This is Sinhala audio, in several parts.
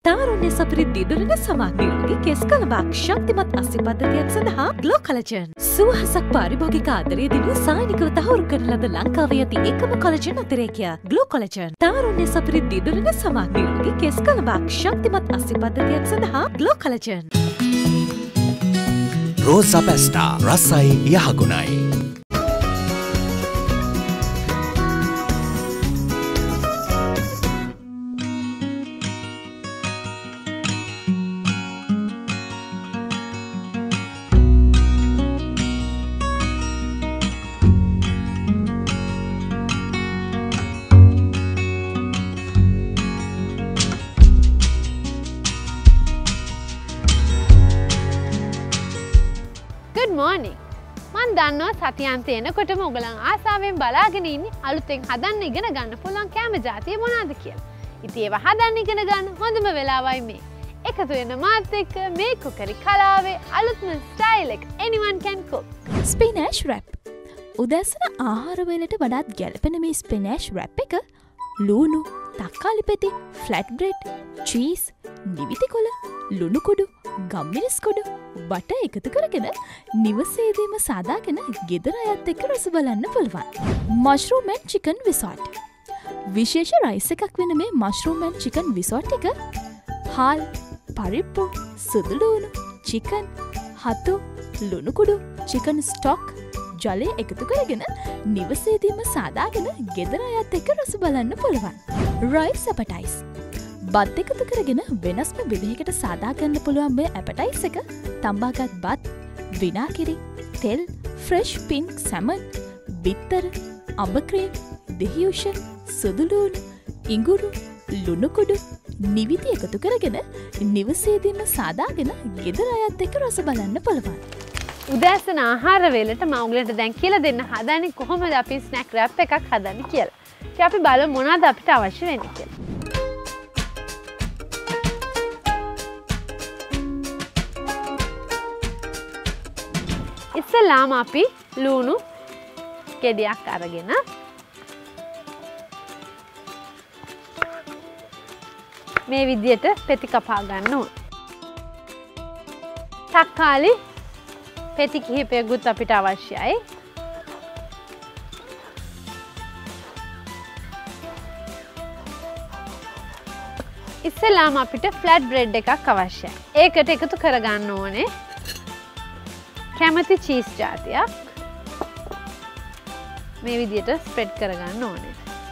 තාරුණ්‍ය සපිරි දිදුලන සමක් නිරෝගී කෙස් කලබක් ශක්තිමත් අස්සි පද්ධතියක් සඳහා ග්ලෝ කොලජන්. සුවහසක් පාරිභෝගික ආදරය දිනු සායනිකව තහවුරු කරන ලද ලංකාවේ ඇති එකම කොලජන් අතිරේකය ග්ලෝ කොලජන්. තාරුණ්‍ය සපිරි දිදුලන සමක් නිරෝගී කෙස් කලබක් ශක්තිමත් අස්සි පද්ධතියක් සඳහා ග්ලෝ කොලජන්. රෝසා පැස්ටා රසයි යහගුණයි. Good morning. මන් දන්නවා සතියන්ත එනකොටම ඔයගලන් ආසාවෙන් බලාගෙන ඉන්නේ අලුතෙන් හදන්න ඉගෙන ගන්න පුළුවන් කෑම ජාතිය මොනවාද කියලා. ඉතින් ඒවා හදන්න ඉගෙන ගන්න හොඳම වෙලාවයි මේ. එකතු වෙන මාත් එක්ක මේ කුකරි කලාවේ අලුත්ම ස්ටයිල් එක anyone can cook. Spinach wrap. උදැසන ආහාර වලට වඩාත් ගැලපෙන මේ ස්පිනෑෂ් රැප් එක ලූණු, තක්කාලි පෙති, ෆ්ලැට් බ්‍රෙඩ්, චීස්, නිවිති කොළ, ලුණු කුඩු, ගම්මිරිස් කුඩු, බට එකතු කරගෙන නිවසේදීම සාදාගෙන ගෙදර අයත් එක්ක රස බලන්න පුළුවන්. Mushroom and chicken risotto. විශේෂ රයිස් එකක් වෙන මේ මෂ්රූම් ඇන්ඩ් චිකන් විසෝට් එක හාල්, පරිප්පු, සුදුලූණු, චිකන්, හතු, ලුණු කුඩු, චිකන් ස්ටොක්, ජලය එකතු කරගෙන නිවසේදීම සාදාගෙන ගෙදර අයත් එක්ක රස බලන්න පුළුවන්. Rice appetizers. බත් එකතු කරගෙන වෙනස්ම විදිහකට සාදාගන්න පුළුවන් මේ ඇපටයිස් එක තම්බාගත් බත්, විනාකිරි, තෙල්, ෆ්‍රෙෂ් පින්ක් සැමන්, බිත්තර, අඹක්‍රීම්, දෙහියුෂන්, සුදුලූණු, ඉඟුරු, ලුණුකුඩු, නිවිති එකතු කරගෙන නිවසේදීම සාදාගෙන ගෙදර අයත් එක්ක රස බලන්න පුළුවන්. උදෑසන ආහාර වේලට මම ඔයගලන්ට දැන් කියලා දෙන්න හදන්නේ කොහොමද අපි ස්නැක් රැප් එකක් හදන්නේ කියලා. ඉතින් අපි බලමු මොනවද අපිට අවශ්‍ය වෙන්නේ කියලා. ඉස්සෙල්ලාම අපි ලුණු ගෙඩියක් අරගෙන මේ විදියට පෙති කපා ගන්න ඕන. තක්කාලි පෙති කිහිපයකුත් අපිට අවශ්‍යයි. ඉස්සෙල්ලාම අපිට ෆ්ලැට් බ්‍රෙඩ් එකක් අවශ්‍යයි. ඒකට එකතු කරගන්න ඕනේ කැමති චීස් ජාතියක්. මේ විදියට ස්ප්‍රෙඩ් කරගන්න ඕනේ.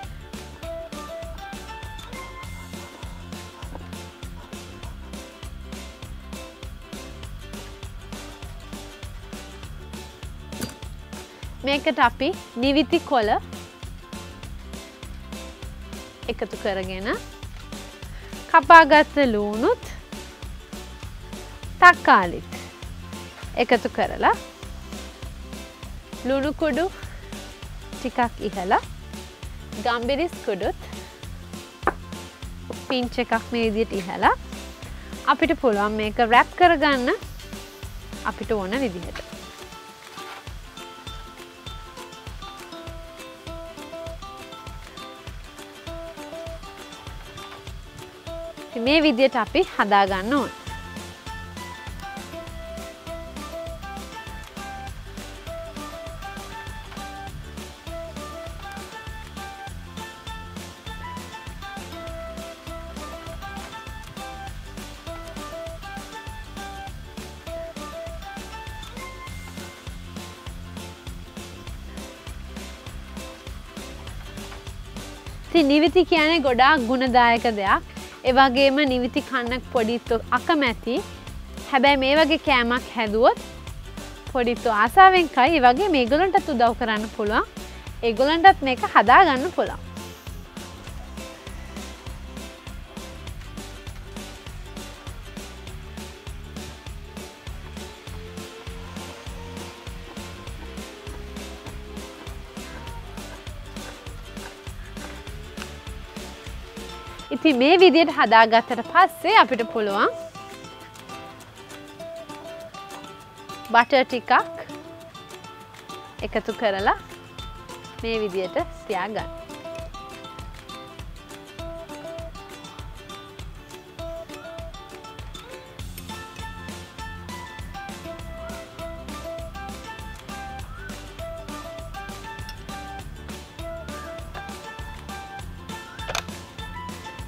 මේකට අපි නිවිති කොළ එකතු කරගෙන කපාගත්ත ලූණුත් තක්කාලිත් එකතු කරලා ලුණු කුඩු ටිකක් ඉහලා ගම්බිරිස් කුඩුත් පින්ච් එකක් මේ විදිහට ඉහලා අපිට පුළුවන් මේක රැප් කරගන්න අපිට ඕන විදිහට. මේ විදිහට අපි හදා ගන්න ඕන. ඉතින් නිවිති කියන්නේ ගොඩාක් ගුණදායක දෙයක්. ඒ වගේම නිවිති කන්න පොඩිත්තෝ අකමැති. හැබැයි මේ වගේ කෑමක් හැදුවොත් පොඩිත්තෝ ආසාවෙන් කයි. ඒ වගේ මේගොල්ලන්ටත් උදව් කරන්න පුළුවන්. ඒගොල්ලන්ටත් මේක හදා ගන්න පුළුවන්. ඉතින් මේ විදිහට හදාගත්තට පස්සේ අපිට පුළුවන් බටර් ටිකක් එකතු කරලා මේ විදිහට තියාගන්න.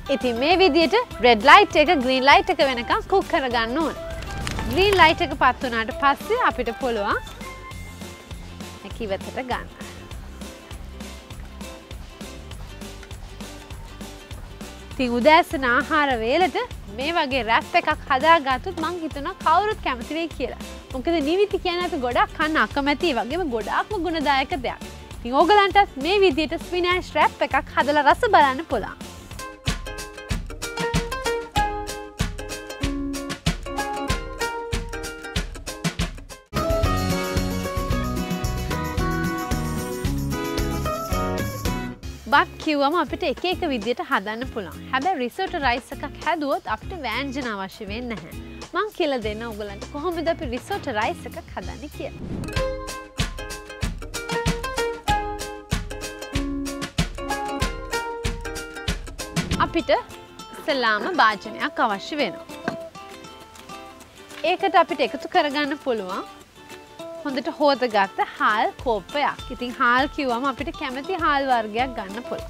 ඉතින් මේ විදිහට රෙඩ් ලයිට් එක ග්‍රීන් ලයිට් එක වෙනකම් කුක් කරගන්න ඕන. ග්‍රීන් ලයිට් එක පත් වුණාට පස්සේ අපිට පුළුවන් ඒක ඉවතට ගන්න. ඉතින් උදෑසන ආහාර වේලට මේ වගේ රැප් එකක් හදාගත්තොත් මං හිතනවා කවුරුත් කැමති වෙයි කියලා. මොකද නිවිති කියන්නේ අපි ගොඩක් කන්න අකමැති වගේම ගොඩාක්ම ගුණදායක දෙයක්. ඉතින් ඕගලන්ටත් මේ විදිහට ස්පිනච් රැප් එකක් හදලා රස බලන්න පුළුවන්. බත් කිව්වම අපිට එක එක විදිහට හදන්න පුළුවන්. හැබැයි රිසෝට් රයිස් එකක් හැදුවොත් අපිට වෑංජන අවශ්‍ය වෙන්නේ නැහැ. මං කියලා දෙන්න ඔයගලන්ට කොහොමද අපි රිසෝට් රයිස් එකක් හදන්නේ කියලා. අපිට ඉස්සෙල්ලාම භාජනයක් අවශ්‍ය වෙනවා. ඒකට අපිට එකතු කරගන්න පුළුවන් හොඳට හොදගත්ත හාල් කෝප්පයක්. ඉතින් හාල් කිව්වම අපිට කැමති හාල් වර්ගයක් ගන්න පුළුවන්.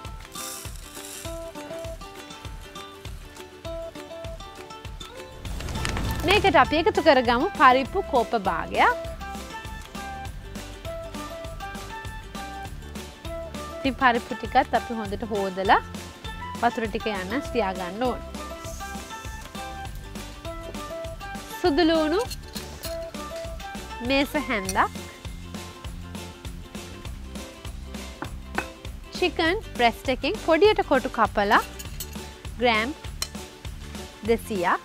මේකට අපි එකතු කරගමු පරිප්පු කෝප්ප භාගයක්. ඉතින් පරිප්පු ටිකත් අපි හොඳට හොදලා වතුර ටික යන්න තියාගන්න ඕන. සුදු ලුණු මේස හැන්දක්, චිකන් බ්‍රෙස්ට් එකෙන් පොඩියට කොටු කපලා ග්‍රෑම් 200ක්,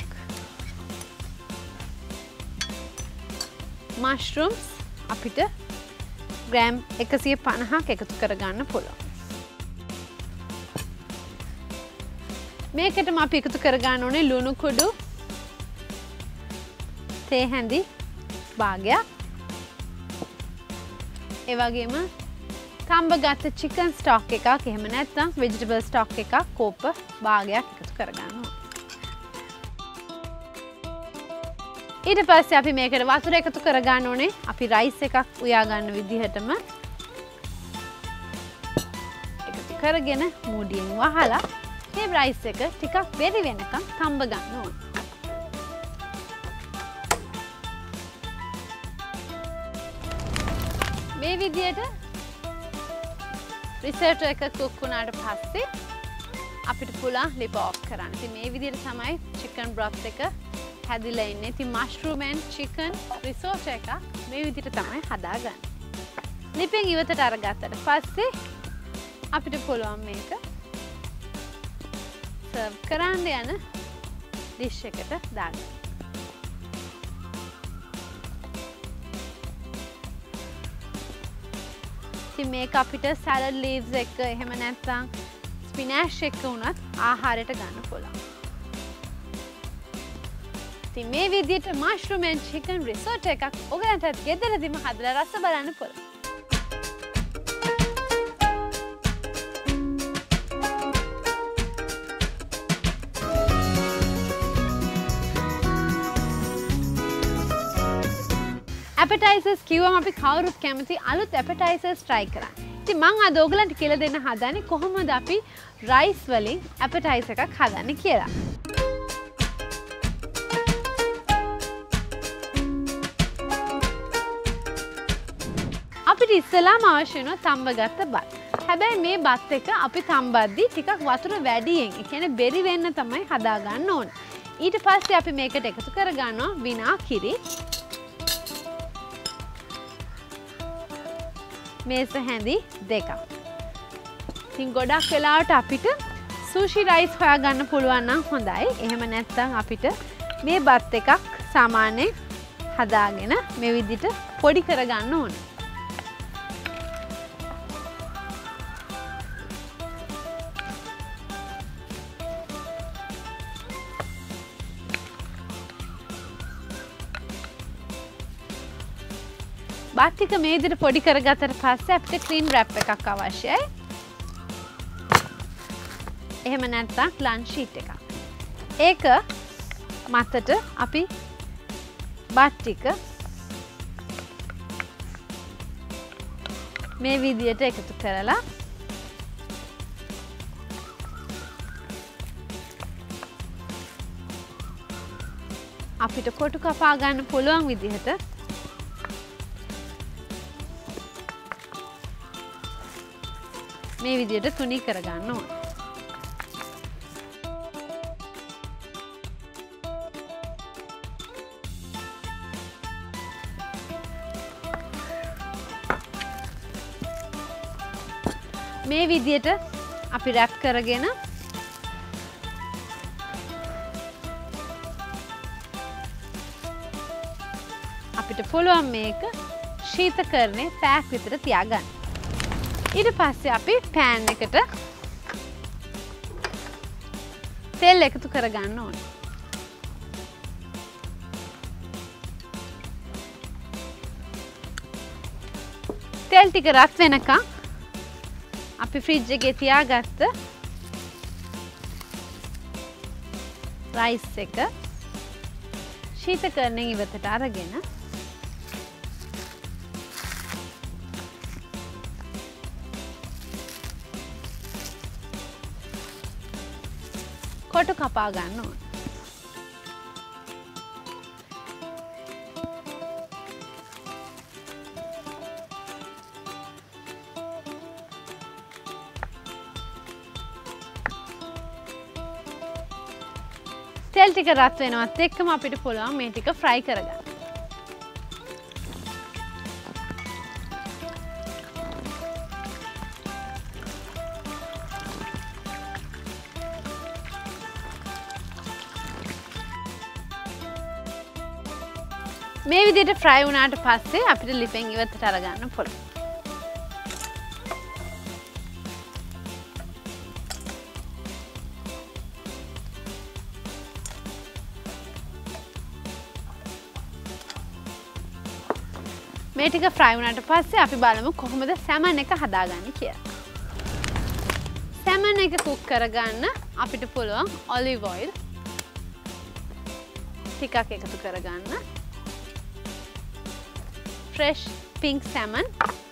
මෂ්රූම්ස් අපිට ග්‍රෑම් 150ක් එකතු කරගන්න පුළුවන්. මේකටම අපි එකතු කරගන්න ඕනේ ලුණු කුඩු, තේ හැඳි භාගයක්, ඒ වගේම තඹගත්ත චිකන් ස්ටොක් එකක්, එහෙම නැත්නම් වෙජිටබල් ස්ටොක් එකක් කෝප්ප භාගයක් එකතු කරගන්න ඕනේ. ඊට පස්සේ අපි මේකට වතුර එකතු කරගන්න ඕනේ. අපි රයිස් එකක් උයා ගන්න විදිහටම එකතු කරගෙන මූඩියෙන් වහලා මේ රයිස් එක ටිකක් බෙරි වෙනකම් තඹ ගන්න ඕනේ. මේ විදිහට රිසර්ට් එක කුක් වුණාට පස්සේ අපිට පුළුවන් ලිප් ඔෆ් කරන්න. ඉතින් මේ විදිහට තමයි චිකන් බ්‍රොත් එක හැදිලා ඉන්නේ. ඉතින් මෂ්රූම් ඇන්ඩ් චිකන් රිසෝට් එක මේ විදිහට තමයි හදාගන්නේ. ලිපෙන් ඉවතට අරගත්තට පස්සේ අපිට පුළුවන් මේක සර්ව් කරන්න යන ඩිෂ් එකට දාන්න. ඉතින් මේක අපිට සැලඩ් ලීව්ස් එක එහෙම නැත්නම් ස්පිනච් එක උනත් ආහාරයට ගන්න පුළුවන්. ඉතින් මේ විදිහට මෂ්රූම් ඇන්ඩ් චිකන් රිසෝට් එකක් ඔයගලන්ටත් ගෙදරදීම හදලා රස බලන්න පුළුවන්. ඇපටයිසර්ස් කිව්වම අපි කවුරුත් කැමති අලුත් ඇපටයිසර්ස් try කරන්න. ඉතින් මම අද ඔයගලන්ට කියලා දෙන්න හදන්නේ කොහොමද අපි රයිස් වලින් ඇපටයිසර් එකක් හදන්නේ කියලා. අපිට ඉස්සෙල්ලාම අවශ්‍ය වෙනවා තඹගත්ත බත්. හැබැයි මේ බත් එක අපි තඹද්දි ටිකක් වතුර වැඩියෙන්, ඒ කියන්නේ බෙරි වෙන්න තමයි හදා ගන්න ඕන. ඊට පස්සේ අපි මේකට එකතු කර ගන්නවා විනා කිරි, මේස හැඳි දෙකක්. ඉතින් ගොඩක් වෙලාවට අපිට සූෂි රයිස් හොයාගන්න පුළුවන් නම් හොඳයි. එහෙම නැත්නම් අපිට මේ බත් එකක් සාමාන්‍යයෙන් හදාගෙන මේ විදිහට පොඩි කරගන්න ඕන. බත් ටික මේ විදිහට පොඩි කරගත්තට පස්සේ අපිට ක්‍රීම් රැප් එකක් අවශ්‍යයි. එහෙම නැත්නම් ලන්ච් ෂීට් එකක්. ඒක මතට අපි බත් ටික මේ විදිහට එකතු කරලා අපිට කොටු කපා ගන්න පුළුවන් විදිහට මේ විදිහට තුනී කරගන්න ඕන. මේ විදිහට අපි රැප් කරගෙන අපිට පුළුවන් මේක ශීතකරණයේ පැයක් විතර තියාගන්න. ඊට පස්සේ අපි පෑන් එකට තෙල් එකතු කරගන්න ඕනේ. තෙල් ටික රත් වෙනකන් අපි ෆ්‍රිජ් එකේ තියාගත්ත රයිස් එක ශීතකරණයෙන් ඉවතට අරගෙන කොටු කපා ගන්න ඕන. තෙල් ටික රත් වෙනවත් එක්කම අපිට පුළුවන් මේ ටික ෆ්‍රයි කරගන්න. මේ විදිහට ෆ්‍රයි වුණාට පස්සේ අපිට ලිපෙන් ඉවතට අරගන්න පුළුවන්. මේ ටික ෆ්‍රයි වුණාට පස්සේ අපි බලමු කොහොමද සැමන් එක හදාගන්නේ කියලා. සැමන් එක කුක් කරගන්න අපිට පුළුවන් ඔලිව් ඔයිල් ටිකක් එකතු කරගන්න. ෆ්‍රෙෂ් පින්ක් සැමන්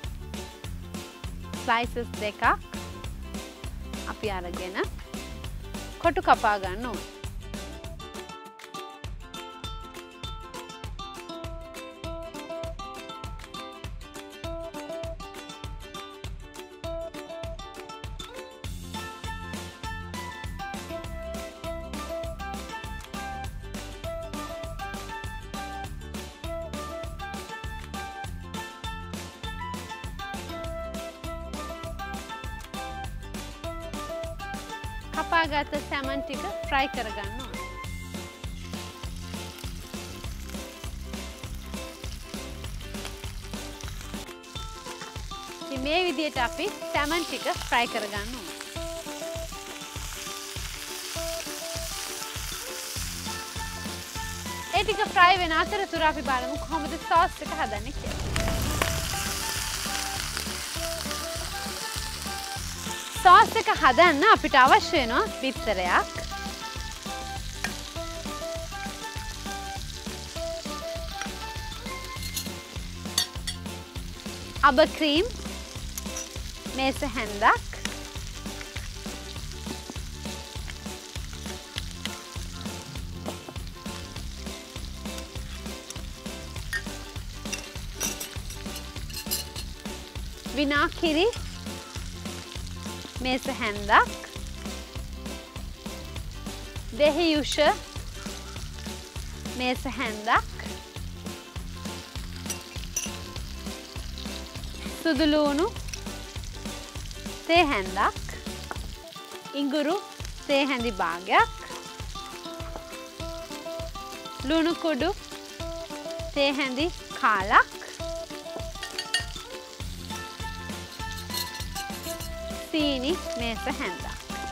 ස්ලයිසස් දෙකක් අපි අරගෙන කොටු කපා ගන්න ඕනේ. කපාගත්ත සැමන් ටික ෆ්‍රයි කරගන්න ඕන. ඉතින් මේ විදිහට අපි සැමන් ටික ෆ්‍රයි කරගන්න ඕන. ඒ ටික ෆ්‍රයි වෙන අතරතුර අපි බලමු කොහොමද සෝස් එක හදන්නේ කියලා. සෝස් එක හදන්න අපිට අවශ්‍ය වෙනවා බිත්තරයක්, අබ ක්‍රීම්, මේස හැන්දක්, විනාකිරි, මේස හැන්දක්, දෙහියුෂ, මේස හැන්දක්, සුදුලූණු, තේ හැන්දක්, ඉඟුරු තේ හැඳි භාගයක්, ලුණු කුඩු තේ හැඳි කාලක්, සීනි මේස හැන්දක්.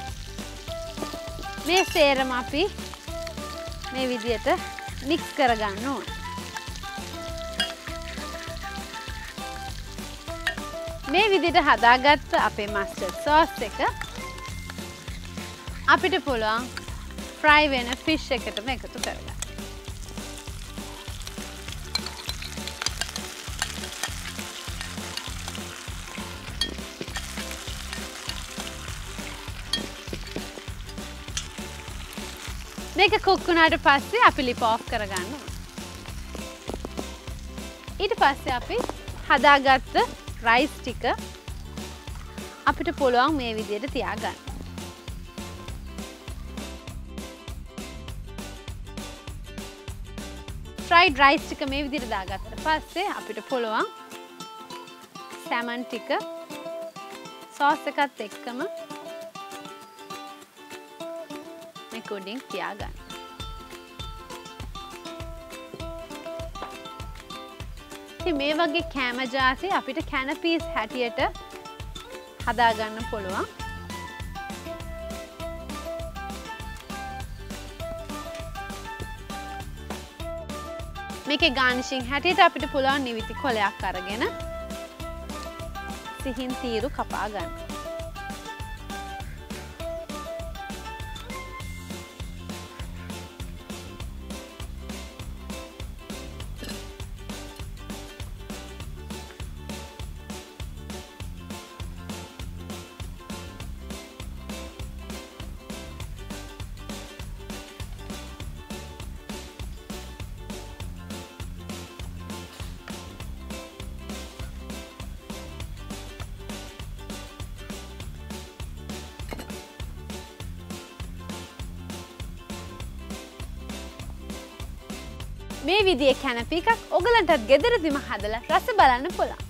මේ සේරම අපි මේ විදිහට මික්ස් කරගන්න ඕන. මේ විදිහට හදාගත්ත අපේ මස්ටර්ඩ් සෝස් එක අපිට පුළුවන් ෆ්‍රයි වෙන ෆිෂ් එකටම එකතු කරගන්න. මේක කුක් වුණාට පස්සේ අපි ලිප් ඔෆ් කරගන්න. ඊට පස්සේ අපි හදාගත්ත රයිස් ටික අපිට පුළුවන් මේ විදිහට තියාගන්න. ෆ්‍රයිඩ් රයිස් ටික මේ විදිහට දාගත්තට පස්සේ අපිට පුළුවන් සැමන් ටික සෝස් එකත් එක්කම මේක උඩින් තියාගන්න. ඉතින් මේ වගේ කෑම ජාති අපිට කැනපීස් හැටියට හදාගන්න පුළුවන්. මේකේ ගාර්නිෂින් හැටියට අපිට පුළුවන් නිවිති කොලයක් අරගෙන සිහින් තීරු කපා ගන්න. මේ විදිහේ කැනපි එකක් ඔයගලන්ටත් ගෙදරදිම හදලා රස බලන්න පුළුවන්.